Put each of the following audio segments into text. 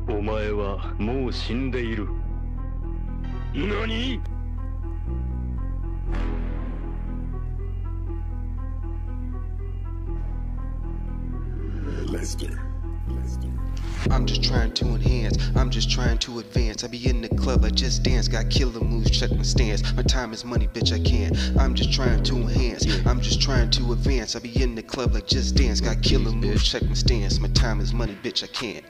お前はもう死んでいる。何？ I'm just trying to enhance, I'm just trying to advance. I be in the club, I just dance, got killer moves, check my stance. My time is money, bitch, I can't. I'm just trying to enhance, I'm just trying to advance. I be in the club, like just dance, got killer moves, check my stance. My time is money, bitch, I can't.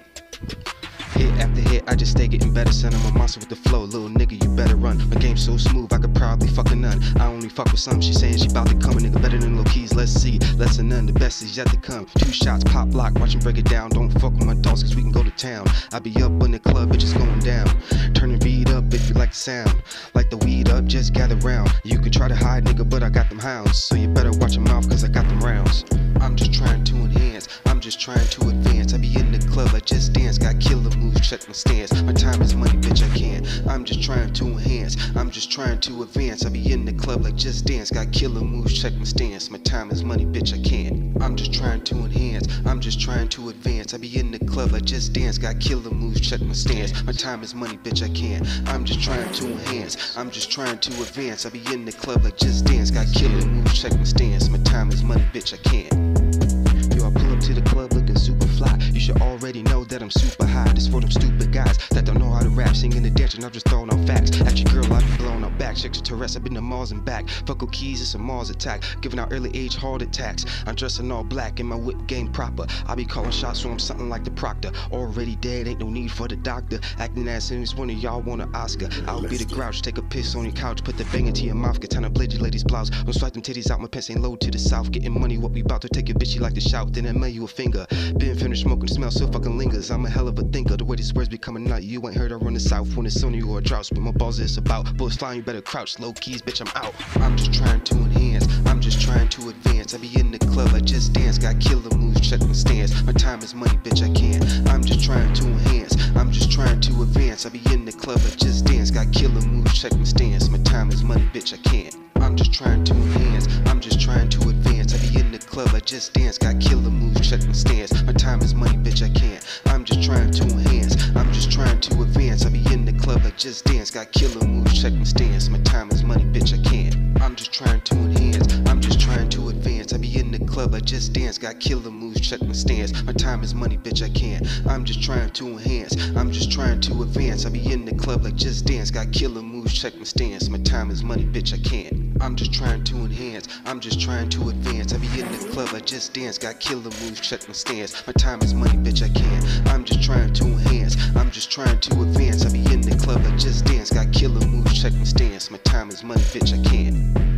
Hit after hit, I just stay getting better, son. I'm a monster with the flow, little nigga, you better run. My game's so smooth, I could probably fuck a none. I only fuck with some, she saying she bout to come. A nigga better than low keys, let's see. Less than none, the best is yet to come. 2 shots, pop lock, watch him break it down. Don't fuck with my dogs, cause we can go to town. I be up in the club, bitches going down. Turning beat up if you like the sound. Like the weed up, just gather round. You can try to hide, nigga, but I got them hounds. So you better watch your mouth, cause I got them rounds. I'm just trying to enhance, I'm just trying to advance. I be in the club, I just dance, got killer moves, check my stance. My time is money, bitch, I can't. I'm just trying to enhance, I'm just trying to advance. I be in the club, like just dance, got killer moves, check my stance. My time is money, bitch, I can't. I'm just trying to enhance, I'm just trying to advance. I be in the club, like just dance, got killer moves, check my stance. My time is money, bitch, I can't. I'm just trying to enhance, I'm just trying to advance. I be in the club, like just dance, got killer moves, check my stance. My time is money, bitch, I can't. Yo, I pull up to the club looking super fly. You should already know that I'm super high. This for them stupid guys that don't know how to rap, singing the dance, and I'm just throwing out facts. At your girl, I be blowing out backs. Extraterrestrial, I've been to Mars and back. Fuck keys, it's a Mars attack. Giving out early age heart attacks. I'm dressing all black in my whip game proper. I be calling shots, so I'm something like the proctor. Already dead, ain't no need for the doctor. Acting as soon as one of y'all want an Oscar. I'll be the grouch, take a piss on your couch, put the bang into your mouth, get time to blade your lady's blouse. Don't swipe them titties out, my pants ain't low to the south. Getting money, what we bout to take your bitch, you like to shout, then I mail you a finger. Been finished smoking, smell still fucking lingers. I'm a hell of a thinker, the way these words be coming out. You ain't heard I run the south when it's sunny or a drought. But my balls is about, bullets flying, you better crouch. Low keys, bitch, I'm out. I'm just trying to enhance, I'm just trying to advance. I be in the club, I just dance, got killer moves, check my stance. My time is money, bitch, I can't. I'm just trying to enhance, I'm just trying to advance. I be in the club, I just dance, got killer moves, check my stance. My time is money, bitch, I can't. I'm just trying to enhance, I'm just trying to advance. I be in the club, I just dance, got killer moves, check my stance. My time is money, bitch, I can't. I'm just trying to enhance, I'm just trying to advance. I be in the club, I just dance, got killer moves, check my stance. My time is money, bitch, I can't. I'm just trying to enhance, I'm just trying to advance. I be in the club, I just dance, got killer moves, check my stance. My time is money, bitch, I can't. I'm just trying to enhance, I'm just trying to advance. I be in the club, like just dance, got killer moves, check my stance. My time is money, bitch, I can't. I'm just trying to enhance, I'm just trying to advance. I be in the club, I just dance, got killer moves, check my stance. My time is money, bitch, I can't. I'm just trying to enhance, I'm just trying to advance. I be in the club, I just dance, got killer moves, check my stance. My time is money, bitch, I can't.